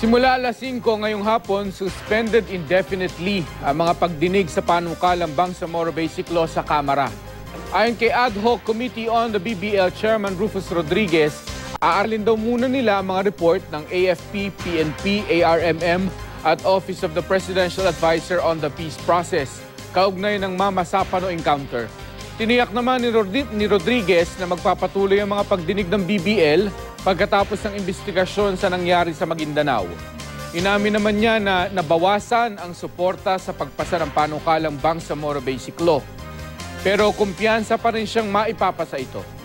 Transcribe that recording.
Simula alas 5 ngayong hapon, suspended indefinitely ang mga pagdinig sa panukalang Bangsamoro Basic Law sa Kamara. Ayon kay Ad Hoc Committee on the BBL Chairman Rufus Rodriguez, aaralin daw muna nila ang mga report ng AFP, PNP, ARMM at Office of the Presidential Advisor on the Peace Process, kaugnay ng Mama Sapano encounter. Tiniyak naman ni Rodriguez na magpapatuloy ang mga pagdinig ng BBL pagkatapos ng investigasyon sa nangyari sa Maguindanao. Inamin naman niya na nabawasan ang suporta sa pagpasa ng panukalang Bangsamoro Basic Law. Pero kumpiyansa pa rin siyang maipapasa ito.